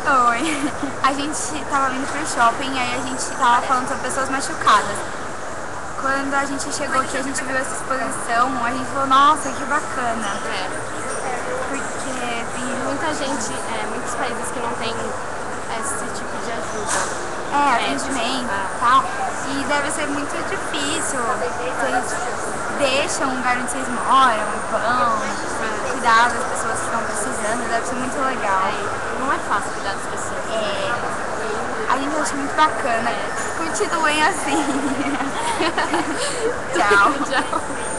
Oi. A gente tava vindo pro shopping, aí a gente tava falando sobre pessoas machucadas. Quando a gente chegou aqui, a gente viu essa exposição, a gente falou, nossa, que bacana. Porque tem Muita gente, muitos países que não tem esse tipo de ajuda. atendimento e tal. E deve ser muito difícil. Vocês deixam o lugar onde vocês moram, vão, cuidar das pessoas que estão precisando, deve ser muito legal. Não é fácil cuidar das pessoas. A gente acha muito bacana. Continuem assim. Tchau. Tchau.